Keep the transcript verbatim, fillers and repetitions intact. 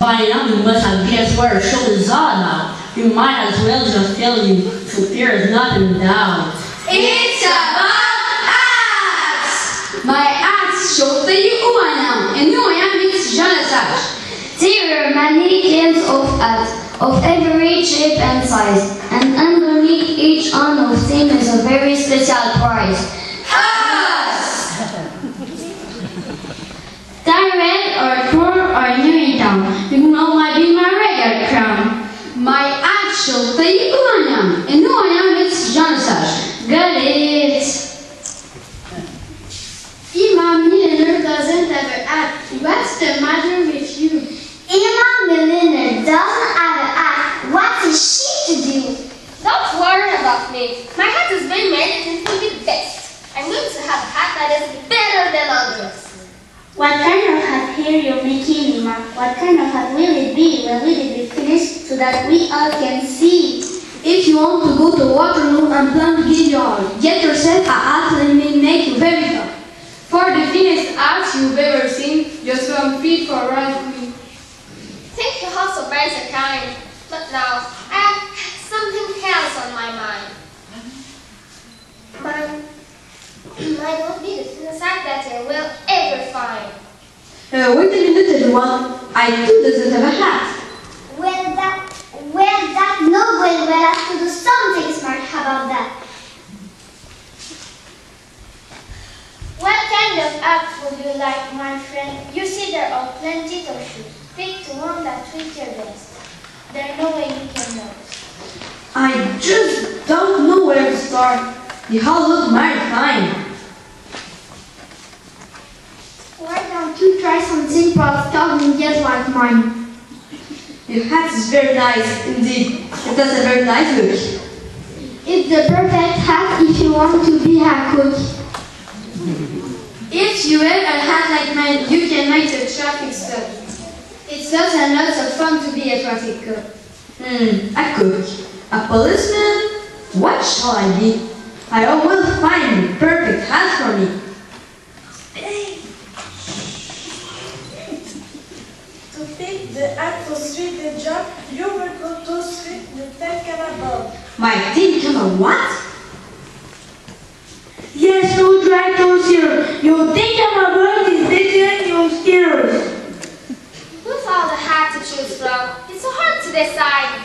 By now you must have guessed where our shoulders are now. You might as well just tell you, so there is nothing down. It's about axe! My axe show you who I am, and who I am is Jonasach. There are many kinds of axe, of every shape and size, and underneath each one of them is a very special prize. Axe! Tie red or poor or new in town, you know might be my regular crown. My axe show you who I am, and who I am is Jonasach. Got it! Emma Milliner doesn't have an axe. What's the matter with you? Emma Milliner doesn't have an axe. What is she to do? Don't worry about me. My hat has been made and it will be the best. I'm going to have a hat that is better than others. What kind of hat hair you're making, Emma? What kind of hat will it be? When will it be finished so that we all can see? If you want to go to Waterloo and plan to get your, get yourself a hat and may make you very tough. For the thinnest axe you've ever seen, just one feet for right queen. Thank you also very so kind. But now, I have something else on my mind. Mine might not be the thinnest axe that you will ever find. Uh, wait a minute, everyone. I too doesn't have a hat. Well, that, well, that no going well has to do something smart. How about that? What kind of axe would you like, my friend? You see there are plenty of shoes. Pick the one that fits your best. There's no way you can know. I just don't know where to start. They all look mighty fine. Why don't you try something practical and get like mine? Your hat is very nice indeed. It has a very nice look. It's the perfect hat if you want to be a cook. If you wear a hat like mine, you can make the traffic stop. It's lots and lots of fun to be a traffic cop. Hmm, a cook. A policeman? What shall I be? I will find the perfect hat for me. To take the hat to street the job, you will go to street the ten cannabis. My thing come a what? Yes, you try to here. You think I'm about this better your skills. Who's all the hat to choose from? It's so hard to decide.